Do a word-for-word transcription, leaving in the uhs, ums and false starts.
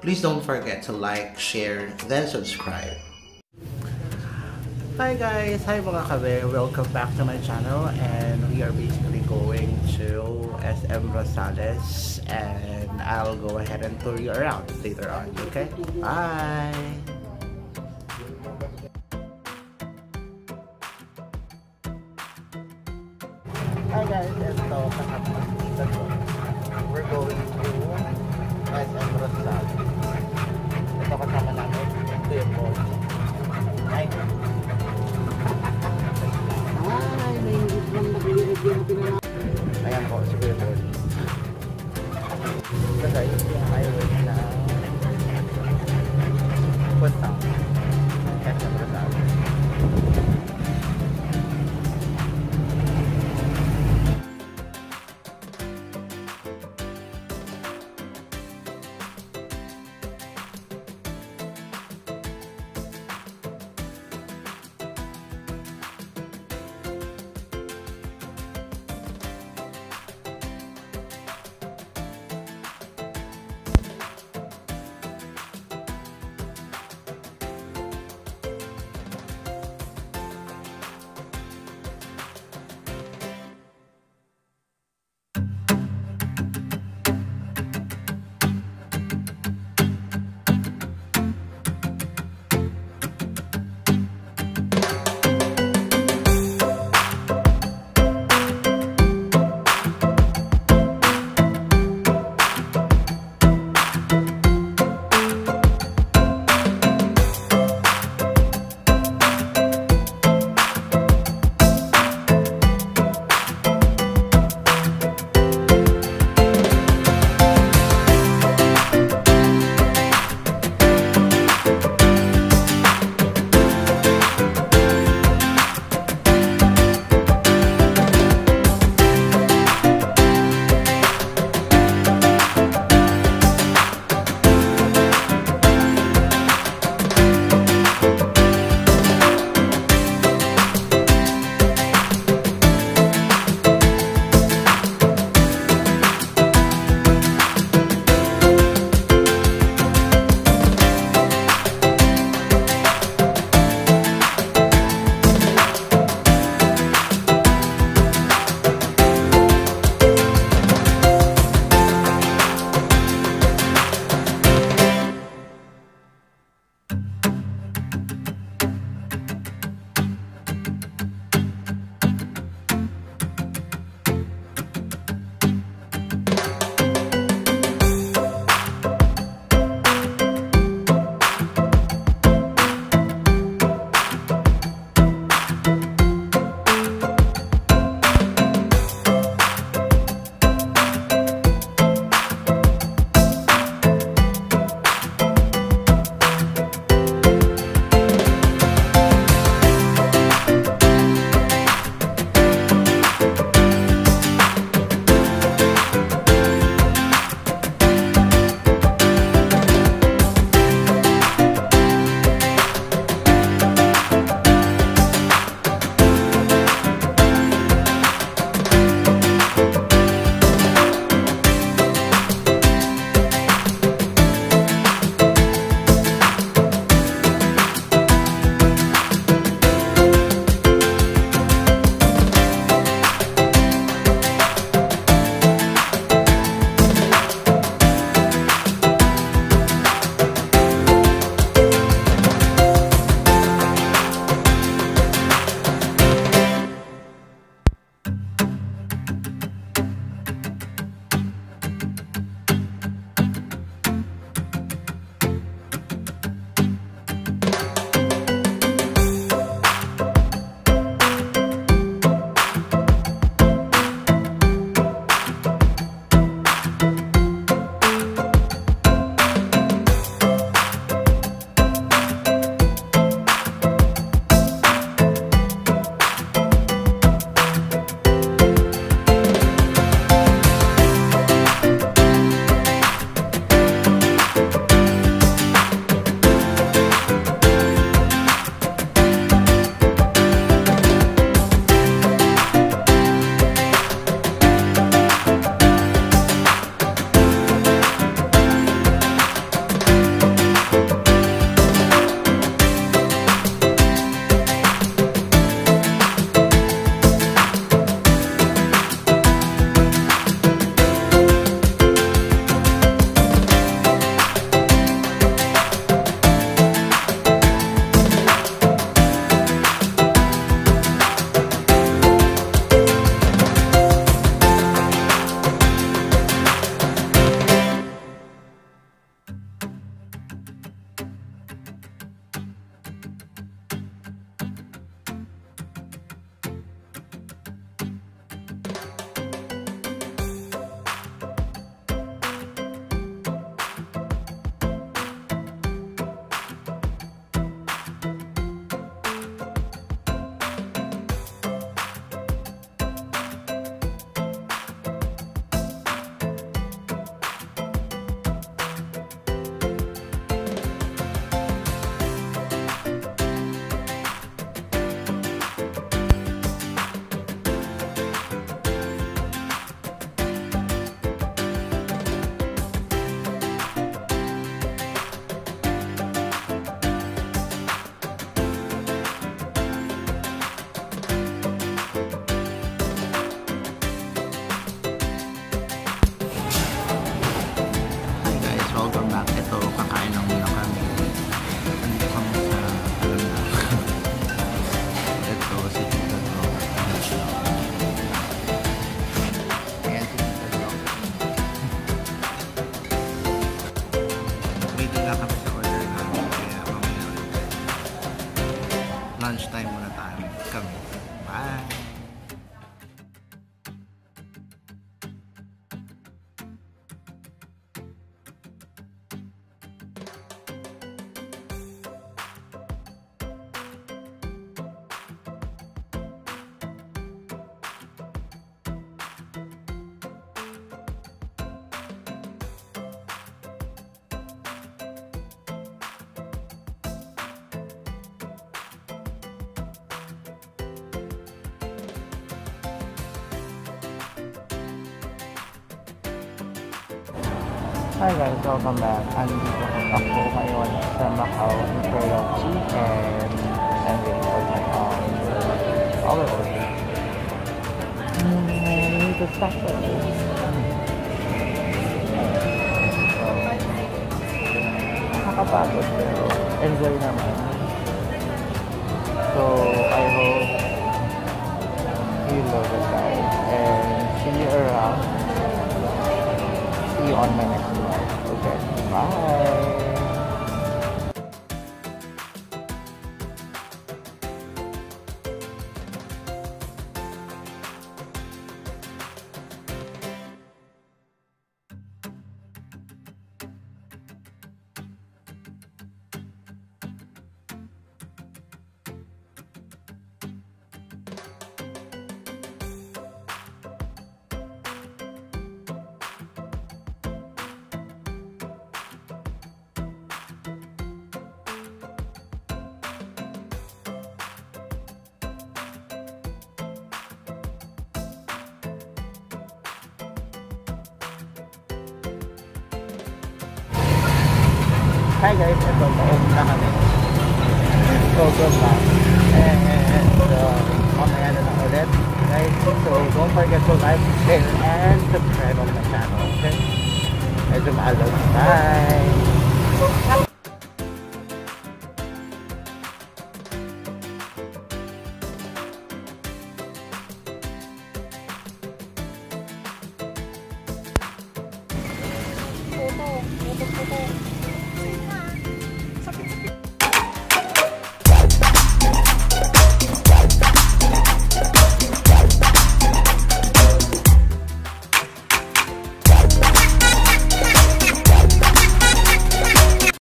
Please don't forget to like, share, then subscribe. Hi guys! Hi mga kabe! Welcome back to my channel, and we are basically going to S M Rosales, and I'll go ahead and tour you around later on, okay? Bye! Hi guys! Ito, kasama si Tita Glo. We're going to S M Rosales. Ito kasama namin, ito yung boss. Hi! Ay, may higit lang nag-i-review na pinala. Ayan po, si Kuya Tony. Ito guys, yung highway na puntang S M Rosales. Bye! Hi guys, welcome back. Andito ako ngayon sa Macau Imperial Sea and I'm waiting for my um, our order. Hmm, I need to stop for this. So, nakakapagod pero enjoy naman. So, I hope you love it guys and see you around. See you on my next vlog. Okay, bye! Hi guys, ito pauwi na kami. So, good luck. And so, mamaya na lang ulit. Guys, so don't forget to like, share, and subscribe on my channel. Okay? Medyo maalog. Bye! Photo, photo, photo.